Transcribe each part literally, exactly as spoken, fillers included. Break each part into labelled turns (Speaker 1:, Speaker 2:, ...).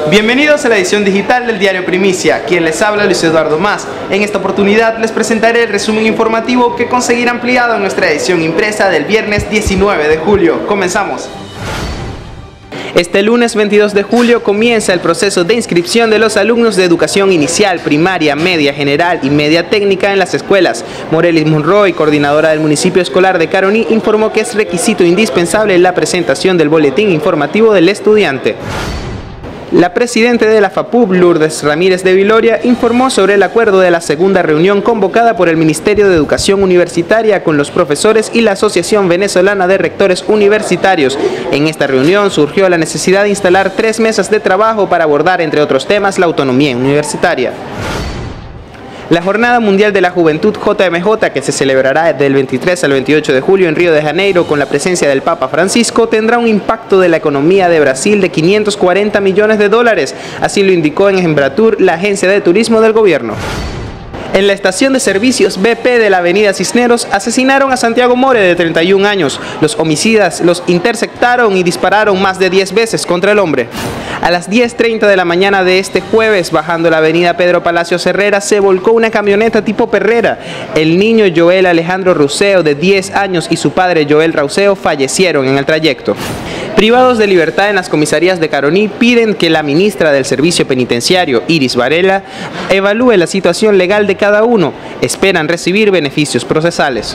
Speaker 1: Bienvenidos a la edición digital del diario Primicia, quien les habla Luis Eduardo Mas. En esta oportunidad les presentaré el resumen informativo que conseguirá ampliado en nuestra edición impresa del viernes diecinueve de julio. Comenzamos. Este lunes veintidós de julio comienza el proceso de inscripción de los alumnos de educación inicial, primaria, media general y media técnica en las escuelas. Morelis Monroy, coordinadora del municipio escolar de Caroní, informó que es requisito indispensable la presentación del boletín informativo del estudiante. La presidenta de la FAPUB, Lourdes Ramírez de Viloria, informó sobre el acuerdo de la segunda reunión convocada por el Ministerio de Educación Universitaria con los profesores y la Asociación Venezolana de Rectores Universitarios. En esta reunión surgió la necesidad de instalar tres mesas de trabajo para abordar, entre otros temas, la autonomía universitaria. La Jornada Mundial de la Juventud J M J, que se celebrará del veintitrés al veintiocho de julio en Río de Janeiro con la presencia del Papa Francisco, tendrá un impacto de la economía de Brasil de quinientos cuarenta millones de dólares. Así lo indicó en Embratur, la agencia de turismo del gobierno. En la estación de servicios B P de la avenida Cisneros asesinaron a Santiago More, de treinta y un años. Los homicidas los interceptaron y dispararon más de diez veces contra el hombre. A las diez treinta de la mañana de este jueves, bajando la avenida Pedro Palacios Herrera, se volcó una camioneta tipo perrera. El niño Joel Alejandro Ruseo, de diez años, y su padre Joel Rauseo fallecieron en el trayecto. Privados de libertad en las comisarías de Caroní piden que la ministra del Servicio Penitenciario, Iris Varela, evalúe la situación legal de cada uno. Esperan recibir beneficios procesales.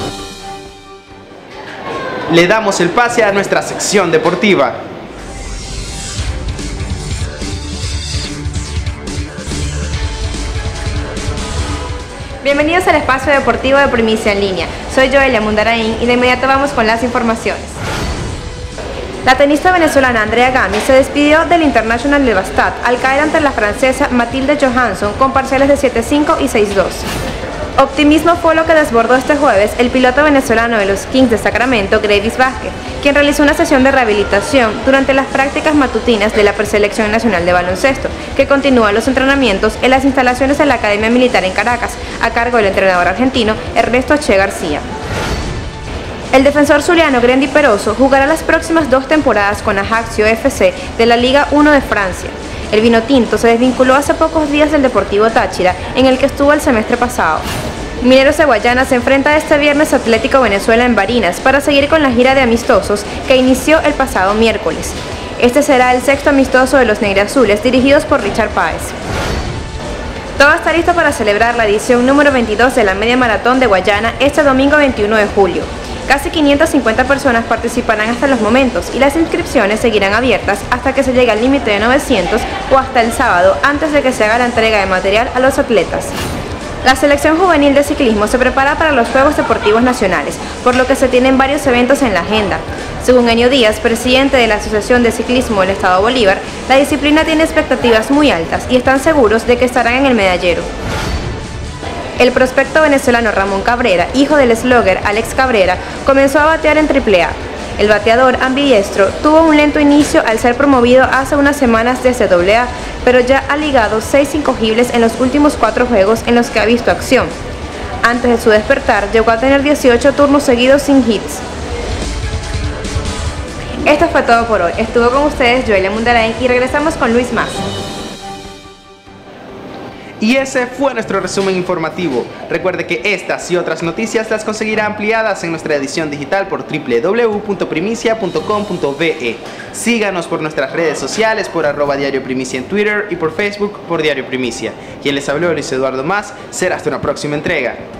Speaker 1: Le damos el pase a nuestra sección deportiva.
Speaker 2: Bienvenidos al espacio deportivo de Primicia en línea. Soy Joelia Mundarain y de inmediato vamos con las informaciones. La tenista venezolana Andrea Gami se despidió del International de Bastad al caer ante la francesa Mathilde Johansson con parciales de siete cinco y seis dos. Optimismo fue lo que desbordó este jueves el piloto venezolano de los Kings de Sacramento, Grevis Vázquez, quien realizó una sesión de rehabilitación durante las prácticas matutinas de la Preselección Nacional de Baloncesto, que continúa los entrenamientos en las instalaciones de la Academia Militar en Caracas, a cargo del entrenador argentino Ernesto Che García. El defensor zuliano Grendy Peroso jugará las próximas dos temporadas con Ajaccio F C de la Liga uno de Francia. El vinotinto se desvinculó hace pocos días del Deportivo Táchira, en el que estuvo el semestre pasado. Mineros de Guayana se enfrenta este viernes a Atlético Venezuela en Barinas para seguir con la gira de amistosos que inició el pasado miércoles. Este será el sexto amistoso de los negriazules dirigidos por Richard Páez. Todo está listo para celebrar la edición número veintidós de la Media Maratón de Guayana este domingo veintiuno de julio. Casi quinientas cincuenta personas participarán hasta los momentos y las inscripciones seguirán abiertas hasta que se llegue al límite de novecientos o hasta el sábado antes de que se haga la entrega de material a los atletas. La selección juvenil de ciclismo se prepara para los Juegos Deportivos Nacionales, por lo que se tienen varios eventos en la agenda. Según Enio Díaz, presidente de la Asociación de Ciclismo del Estado Bolívar, la disciplina tiene expectativas muy altas y están seguros de que estarán en el medallero. El prospecto venezolano Ramón Cabrera, hijo del slugger Alex Cabrera, comenzó a batear en triple A. El bateador ambidiestro tuvo un lento inicio al ser promovido hace unas semanas desde doble A, pero ya ha ligado seis incogibles en los últimos cuatro juegos en los que ha visto acción. Antes de su despertar, llegó a tener dieciocho turnos seguidos sin hits. Esto fue todo por hoy. Estuvo con ustedes Joelia Mundarain y regresamos con Luis Mas.
Speaker 1: Y ese fue nuestro resumen informativo. Recuerde que estas y otras noticias las conseguirá ampliadas en nuestra edición digital por w w w punto primicia punto com punto b e. Síganos por nuestras redes sociales por arroba Diario Primicia en Twitter y por Facebook por Diario Primicia. Quien les habló, Luis Eduardo Mas. Será hasta una próxima entrega.